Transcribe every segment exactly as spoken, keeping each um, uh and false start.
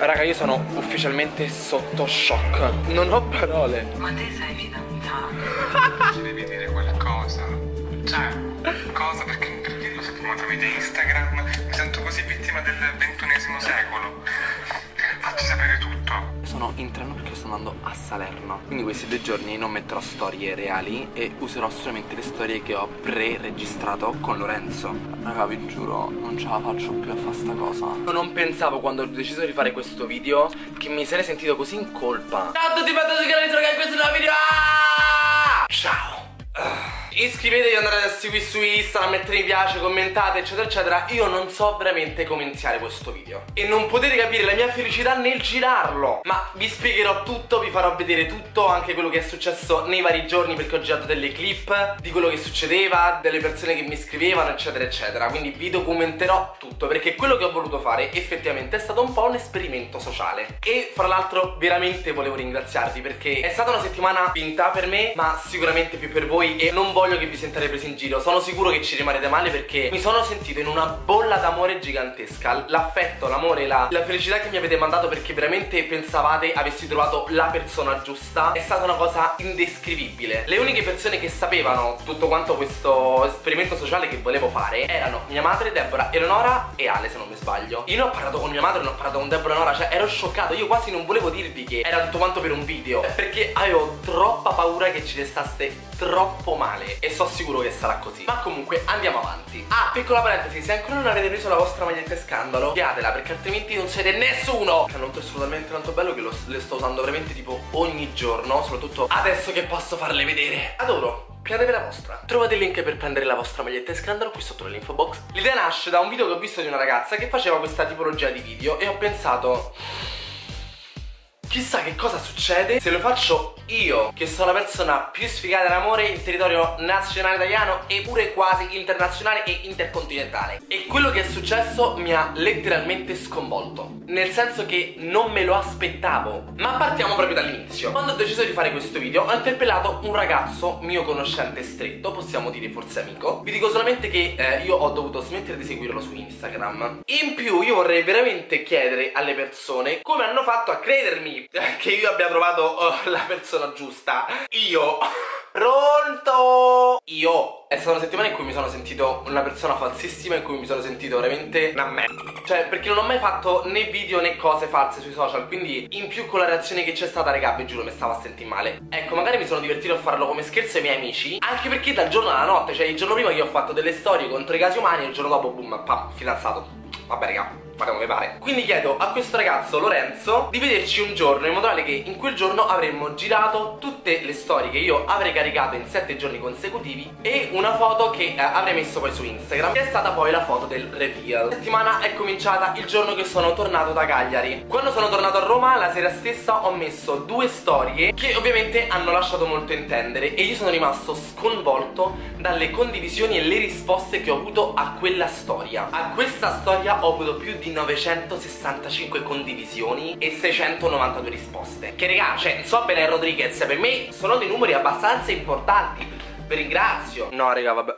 Raga, io sono ufficialmente sotto shock. Non ho parole. Ma te sei fidanzato? Ci devi dire qualcosa. Cioè, cosa? Perché per dirlo sappiamo tramite Instagram. Mi sento così vittima del ventunesimo secolo. Facci sapere tutto. Sono in treno perché sto andando a Salerno. Quindi questi due giorni non metterò storie reali e userò solamente le storie che ho pre-registrato con Lorenzo. Raga, vi giuro, non ce la faccio più a fare sta cosa. Io non pensavo, quando ho deciso di fare questo video, che mi sarei sentito così in colpa. Ciao a tutti, benvenuti sul canale, ragazzi, questo è un nuovo video. Ciao. Iscrivetevi, andate a seguire su Instagram, mettete mi piace, commentate eccetera eccetera. Io non so veramente come iniziare questo video e non potete capire la mia felicità nel girarlo. Ma vi spiegherò tutto, vi farò vedere tutto, anche quello che è successo nei vari giorni, perché ho girato delle clip di quello che succedeva, delle persone che mi scrivevano eccetera eccetera. Quindi vi documenterò tutto, perché quello che ho voluto fare effettivamente è stato un po' un esperimento sociale. E fra l'altro veramente volevo ringraziarvi, perché è stata una settimana vinta per me, ma sicuramente più per voi, e non voglio che vi sentiate presi in giro. Sono sicuro che ci rimarrete male, perché mi sono sentito in una bolla d'amore gigantesca. L'affetto, l'amore, la, la felicità che mi avete mandato, perché veramente pensavate avessi trovato la persona giusta, è stata una cosa indescrivibile. Le uniche persone che sapevano tutto quanto questo esperimento sociale che volevo fare erano mia madre, Deborah, Eleonora e Ale, se non mi sbaglio. Io non ho parlato con mia madre, non ho parlato con Deborah e Eleonora, cioè ero scioccato. Io quasi non volevo dirvi che era tutto quanto per un video, perché avevo troppa paura che ci restaste troppo male, e so sicuro che sarà così. Ma comunque andiamo avanti. Ah, piccola parentesi, se ancora non avete preso la vostra maglietta scandalo, fiatela, perché altrimenti non siete nessuno. Hanno un testo talmente tanto bello che lo, le sto usando veramente tipo ogni giorno, soprattutto adesso che posso farle vedere. Adoro. Piatevi la vostra. Trovate il link per prendere la vostra maglietta scandalo qui sotto nell'info box. L'idea nasce da un video che ho visto di una ragazza che faceva questa tipologia di video, e ho pensato, chissà che cosa succede se lo faccio io, che sono la persona più sfigata in amore in territorio nazionale italiano e pure quasi internazionale e intercontinentale. E quello che è successo mi ha letteralmente sconvolto, nel senso che non me lo aspettavo. Ma partiamo proprio dall'inizio. Quando ho deciso di fare questo video ho interpellato un ragazzo mio conoscente stretto, possiamo dire forse amico. Vi dico solamente che eh, io ho dovuto smettere di seguirlo su Instagram. In più io vorrei veramente chiedere alle persone come hanno fatto a credermi che io abbia trovato oh, la persona giusta. Io Pronto? Io È stata una settimana in cui mi sono sentito una persona falsissima, in cui mi sono sentito veramente una merda. Cioè, perché non ho mai fatto né video né cose false sui social, quindi in più con la reazione che c'è stata, raga, vi giuro mi stavo a sentire male. Ecco, magari mi sono divertito a farlo come scherzo ai miei amici, anche perché dal giorno alla notte, cioè il giorno prima che ho fatto delle storie contro i casi umani, e il giorno dopo, boom, pam, fidanzato. Vabbè, raga, fate come pare. Quindi chiedo a questo ragazzo Lorenzo di vederci un giorno, in modo tale che in quel giorno avremmo girato tutte le storie che io avrei caricato in sette giorni consecutivi e una foto che eh, avrei messo poi su Instagram, che è stata poi la foto del reveal. La settimana è cominciata il giorno che sono tornato da Cagliari. Quando sono tornato a Roma, la sera stessa ho messo due storie che ovviamente hanno lasciato molto intendere, e io sono rimasto sconvolto dalle condivisioni e le risposte che ho avuto a quella storia. A questa storia ho avuto più di novecentosessantacinque condivisioni e seicentonovantadue risposte. Che raga, cioè, non so bene Rodriguez, per me sono dei numeri abbastanza importanti. Vi ringrazio. No raga, vabbè.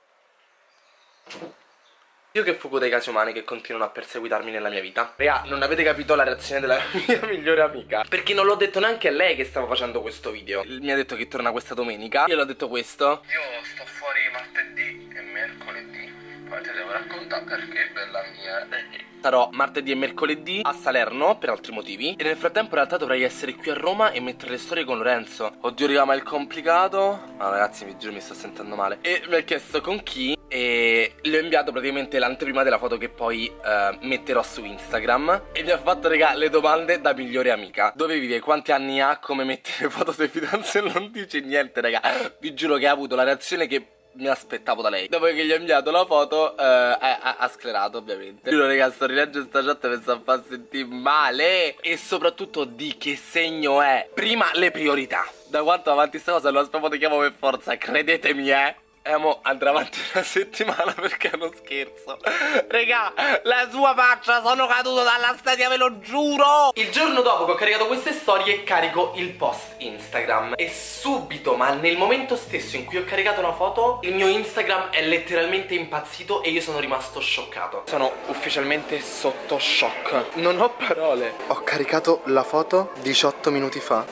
Io che fugo dai casi umani che continuano a perseguitarmi nella mia vita. Raga, non avete capito la reazione della mia migliore amica, perché non l'ho detto neanche a lei che stavo facendo questo video. Mi ha detto che torna questa domenica. Io l'ho detto questo: io sto fuori martedì e mercoledì, poi te devo raccontare perché, bella mia. Sarò martedì e mercoledì a Salerno per altri motivi, e nel frattempo in realtà dovrei essere qui a Roma e mettere le storie con Lorenzo. Oddio raga, ma è complicato. No ragazzi, vi giuro mi sto sentendo male. E mi ha chiesto con chi, e le ho inviato praticamente l'anteprima della foto che poi uh, metterò su Instagram. E mi ha fatto raga le domande da migliore amica: dove vive, quanti anni ha, come mette le foto dei fidanzati. E non dice niente raga. Vi giuro che ha avuto la reazione che mi aspettavo da lei. Dopo che gli ho inviato la foto, eh, ha, ha sclerato ovviamente. Giuro raga, sto rileggendo sta chat e mi sta a far sentire male. E soprattutto di che segno è. Prima le priorità. Da quanto avanti sta cosa lo aspetto, ti chiamo per forza, credetemi eh. E mo andrà avanti una settimana perché è uno scherzo. Regà, la sua faccia, sono caduto dalla sedia, ve lo giuro. Il giorno dopo che ho caricato queste storie carico il post Instagram. E subito, ma nel momento stesso in cui ho caricato una foto, il mio Instagram è letteralmente impazzito e io sono rimasto scioccato. Sono ufficialmente sotto shock. Non ho parole. Ho caricato la foto diciotto minuti fa.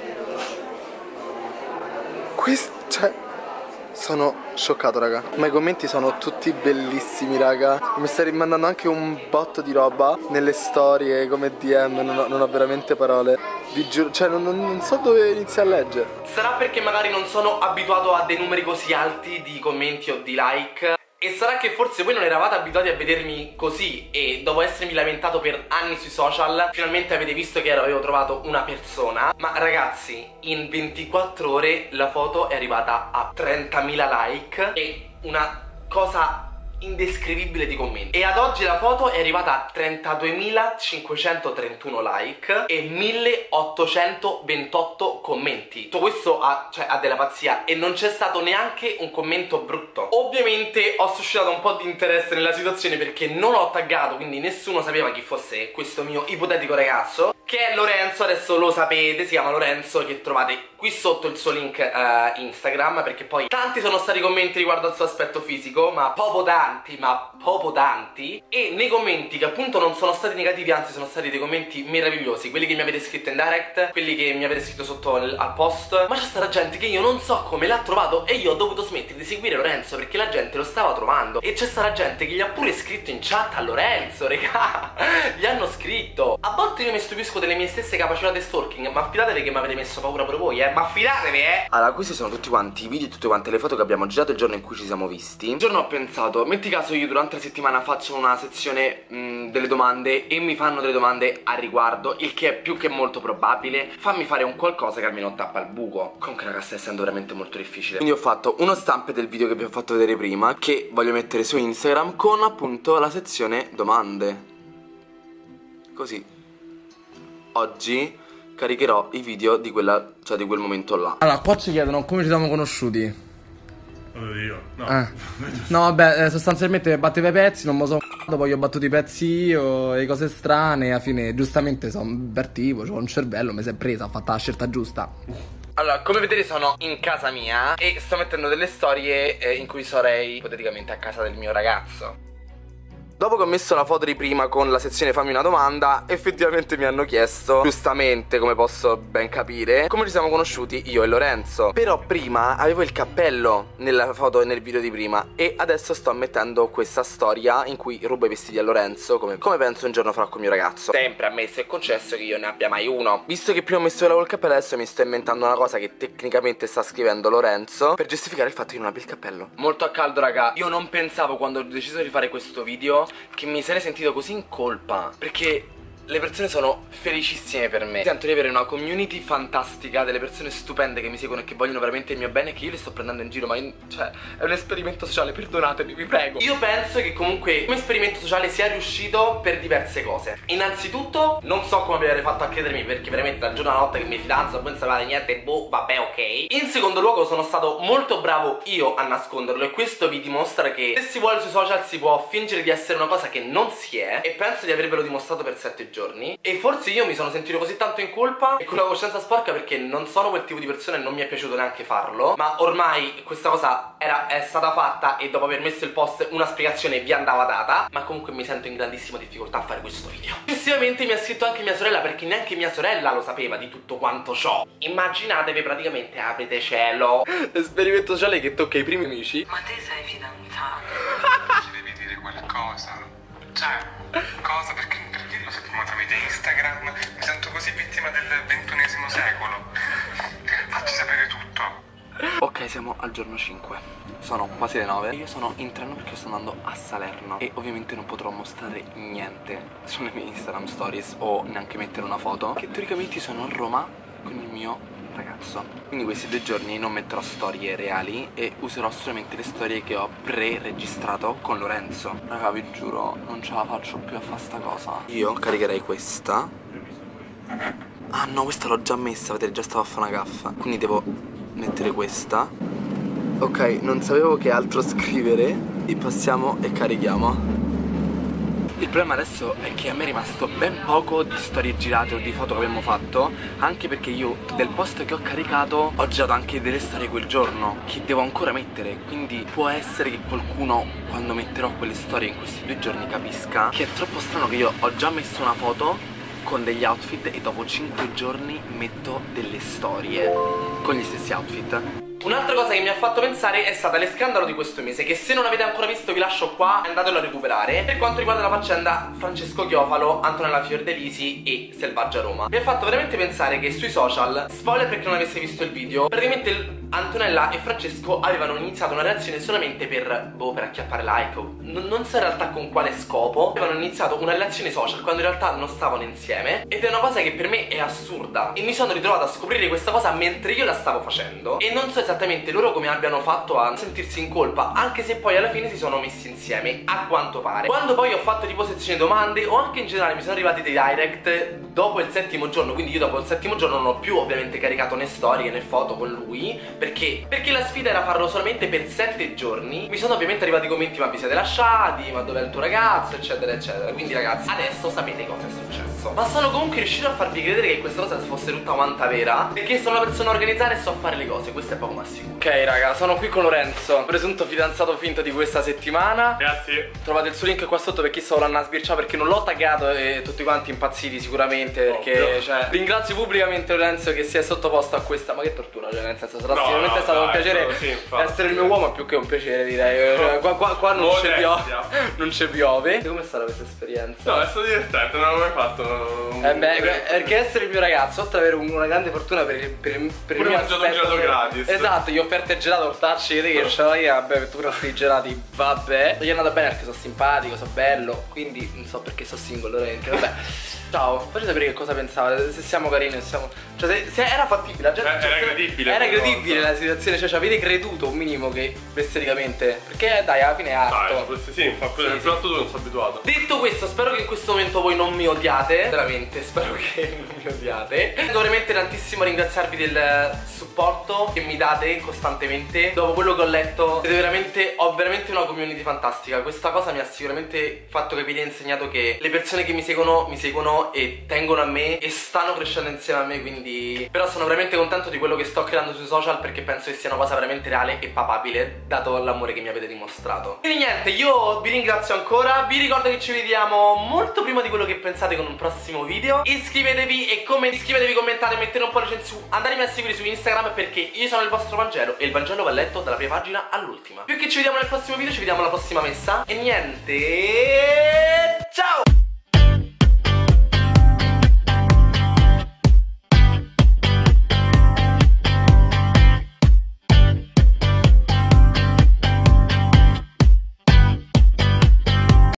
Questo, cioè... sono scioccato, raga. Ma i commenti sono tutti bellissimi, raga. Mi stai rimandando anche un botto di roba nelle storie come D M. Non ho, non ho veramente parole. Vi giuro, cioè non, non so dove iniziare a leggere. Sarà perché magari non sono abituato a dei numeri così alti di commenti o di like. E sarà che forse voi non eravate abituati a vedermi così e dopo essermi lamentato per anni sui social finalmente avete visto che avevo trovato una persona. Ma ragazzi, in ventiquattro ore la foto è arrivata a trentamila like e una cosa indescrivibile di commenti. E ad oggi la foto è arrivata a trentaduemilacinquecentotrentuno like e milleottocentoventotto commenti. Tutto questo ha, cioè, ha della pazzia e non c'è stato neanche un commento brutto. Ovviamente ho suscitato un po' di interesse nella situazione perché non ho taggato, quindi nessuno sapeva chi fosse questo mio ipotetico ragazzo, che è Lorenzo. Adesso lo sapete, si chiama Lorenzo, che trovate qui sotto il suo link uh, Instagram, perché poi tanti sono stati i commenti riguardo al suo aspetto fisico, ma proprio tanti, ma proprio tanti. E nei commenti, che appunto non sono stati negativi, anzi sono stati dei commenti meravigliosi, quelli che mi avete scritto in direct, quelli che mi avete scritto sotto al, al post. Ma c'è stata gente che io non so come l'ha trovato e io ho dovuto smettere di seguire Lorenzo perché la gente lo stava trovando. E c'è stata gente che gli ha pure scritto in chat a Lorenzo, regà. Gli hanno scritto. A volte io mi stupisco delle mie stesse capacità di stalking, ma fidatevi che mi avete messo paura pure voi, eh. Ma fidatevi, eh. Allora, questi sono tutti quanti i video e tutte quante le foto che abbiamo girato il giorno in cui ci siamo visti. Il giorno ho pensato, metti caso io durante la settimana faccio una sezione mh, delle domande e mi fanno delle domande a riguardo, il che è più che molto probabile. Fammi fare un qualcosa che almeno tappa il buco. Comunque raga, sta essendo veramente molto difficile. Quindi ho fatto uno stampo del video che vi ho fatto vedere prima, che voglio mettere su Instagram con appunto la sezione domande. Così oggi caricherò i video di quella, cioè di quel momento là. Allora, qua ci chiedono come ci siamo conosciuti. Io? No. Eh. No, vabbè, eh, sostanzialmente batteva i pezzi, non me lo so f***o, poi ho battuto i pezzi io, e cose strane, alla fine giustamente sono invertivo, c'ho un cervello, mi si è presa, ho fatto la scelta giusta. Allora, come vedete sono in casa mia e sto mettendo delle storie eh, in cui sarei ipoteticamente a casa del mio ragazzo. Dopo che ho messo la foto di prima con la sezione fammi una domanda, effettivamente mi hanno chiesto, giustamente come posso ben capire, come ci siamo conosciuti io e Lorenzo. Però prima avevo il cappello nella foto e nel video di prima e adesso sto mettendo questa storia in cui rubo i vestiti a Lorenzo, come, come penso un giorno farò con mio ragazzo. Sempre ammesso e concesso che io ne abbia mai uno. Visto che prima ho messo quella col cappello, adesso mi sto inventando una cosa che tecnicamente sta scrivendo Lorenzo per giustificare il fatto che non abbia il cappello. Molto a caldo raga, io non pensavo quando ho deciso di fare questo video che mi sarei sentito così in colpa, perché le persone sono felicissime per me. Sento di avere una community fantastica, delle persone stupende che mi seguono e che vogliono veramente il mio bene, che io le sto prendendo in giro, ma in, cioè è un esperimento sociale, perdonatemi, vi prego. Io penso che comunque come esperimento sociale sia riuscito per diverse cose. Innanzitutto non so come avete fatto a credermi, perché veramente dal giorno alla notte che mi fidanzo non sapevate niente, boh, vabbè, ok. In secondo luogo sono stato molto bravo io a nasconderlo e questo vi dimostra che se si vuole sui social si può fingere di essere una cosa che non si è, e penso di avervelo dimostrato per sette giorni. E forse io mi sono sentito così tanto in colpa e con la coscienza sporca perché non sono quel tipo di persona e non mi è piaciuto neanche farlo. Ma ormai questa cosa era, è stata fatta e dopo aver messo il post una spiegazione vi andava data. Ma comunque mi sento in grandissima difficoltà a fare questo video. Successivamente mi ha scritto anche mia sorella, perché neanche mia sorella lo sapeva di tutto quanto ciò. Immaginatevi praticamente aprite cielo, esperimento sociale che tocca i primi amici. Ma te sei fidanzato? Ci devi dire qualcosa. Cioè, cosa? Perché per dirlo sappiamo tramite Instagram. Mi sento così vittima del ventunesimo secolo. Facci sapere tutto. Ok, siamo al giorno cinque. Sono quasi le nove. Io sono in treno perché sto andando a Salerno e ovviamente non potrò mostrare niente sulle mie Instagram stories o neanche mettere una foto, che teoricamente sono a Roma con il mio ragazzo. Quindi questi due giorni non metterò storie reali e userò solamente le storie che ho pre-registrato con Lorenzo. Raga, vi giuro, non ce la faccio più a fare sta cosa. Io caricherei questa. Ah no, questa l'ho già messa, vedete, già stavo a fare una gaffa. Quindi devo mettere questa. Ok, non sapevo che altro scrivere. E passiamo e carichiamo. Il problema adesso è che a me è rimasto ben poco di storie girate o di foto che abbiamo fatto, anche perché io del post che ho caricato ho girato anche delle storie quel giorno che devo ancora mettere. Quindi può essere che qualcuno, quando metterò quelle storie in questi due giorni, capisca che è troppo strano che io ho già messo una foto con degli outfit e dopo cinque giorni metto delle storie con gli stessi outfit. Un'altra cosa che mi ha fatto pensare è stata l'escandalo di questo mese, che se non avete ancora visto vi lascio qua, andatelo a recuperare, per quanto riguarda la faccenda Francesco Chiofalo, Antonella Fiordelisi e Selvaggia Roma. Mi ha fatto veramente pensare che sui social, spoiler per chi non avesse visto il video, praticamente Antonella e Francesco avevano iniziato una reazione solamente per, boh, per acchiappare like, non, non so in realtà con quale scopo. Avevano iniziato una relazione social quando in realtà non stavano insieme, ed è una cosa che per me è assurda, e mi sono ritrovato a scoprire questa cosa mentre io la stavo facendo, e non so esattamente loro come abbiano fatto a sentirsi in colpa, anche se poi alla fine si sono messi insieme, a quanto pare. Quando poi ho fatto tipo sezione domande, o anche in generale mi sono arrivati dei direct dopo il settimo giorno, quindi io dopo il settimo giorno non ho più ovviamente caricato né storie né foto con lui. Perché? Perché la sfida era farlo solamente per sette giorni. Mi sono ovviamente arrivati i commenti: ma vi siete lasciati? Ma dov'è il tuo ragazzo? Eccetera eccetera. Quindi ragazzi, adesso sapete cosa è successo. Ma sono comunque riuscito a farvi credere che questa cosa fosse tutta quanta vera, perché sono una persona organizzata e so fare le cose, questo è poco ma sicuro. Ok raga, sono qui con Lorenzo, presunto fidanzato finto di questa settimana. Grazie. Trovate il suo link qua sotto per chi se lo l'hanno sbirciato, perché non l'ho taggato e tutti quanti impazziti sicuramente, perché Ovvio. cioè, ringrazio pubblicamente Lorenzo che si è sottoposto a questa. Ma che tortura, cioè nel senso sarà No, sicuramente no, stato dai, un piacere solo sì, infatti. essere il mio uomo, è più che un piacere direi. Cioè, qua, qua, qua non c'è piove. Modestia. Non c'è piove. E come è stata questa esperienza? No, è stato divertente, non avevo mai fatto un... Eh beh, perché essere il mio ragazzo, oltre ad avere una grande fortuna per, per, per Pure il mio mangiato un aspetto, gelato gratis. Esatto, gli ho offerto il gelato, ortacci, vedi che ce l'ho io, vabbè, tu prendi i gelati, vabbè. Gli è andata bene perché sono simpatico, sono bello, quindi non so perché sono single, veramente, vabbè. Ciao, facci sapere che cosa pensate, se siamo carini, se siamo... Cioè se, se era fattibile, la gente, Eh, era credibile Era come credibile cosa. la situazione, cioè ci avete creduto un minimo che esteticamente, perché dai, alla fine è arto. Dai, questo sì, infatti, Sì, nel sì. piatto tu non sono abituato. Detto questo, spero che in questo momento voi non mi odiate. Veramente, spero che non mi odiate. Devo veramente tantissimo ringraziarvi del supporto che mi date costantemente. Dopo quello che ho letto, siete veramente, ho veramente una community fantastica. Questa cosa mi ha sicuramente fatto capire e insegnato che le persone che mi seguono, mi seguono e tengono a me e stanno crescendo insieme a me, quindi... Però sono veramente contento di quello che sto creando sui social, perché penso che sia una cosa veramente reale e papabile, dato l'amore che mi avete dimostrato. Quindi niente, io vi ringrazio ancora. Vi ricordo che ci vediamo molto prima di quello che pensate con un prossimo video. Iscrivetevi e come iscrivetevi, commentate, mettete un pollice in su, andatemi a seguire su Instagram, perché io sono il vostro Vangelo e il Vangelo va letto dalla prima pagina all'ultima. Più che ci vediamo nel prossimo video, ci vediamo alla prossima messa. E niente,